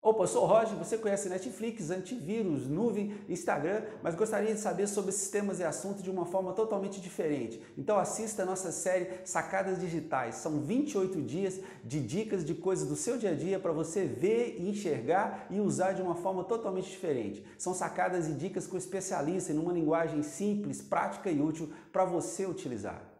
Opa, eu sou o Roger, você conhece Netflix, antivírus, nuvem, Instagram, mas gostaria de saber sobre sistemas e assuntos de uma forma totalmente diferente. Então assista a nossa série Sacadas Digitais. São 28 dias de dicas de coisas do seu dia a dia para você ver, enxergar e usar de uma forma totalmente diferente. São sacadas e dicas com especialistas em uma linguagem simples, prática e útil para você utilizar.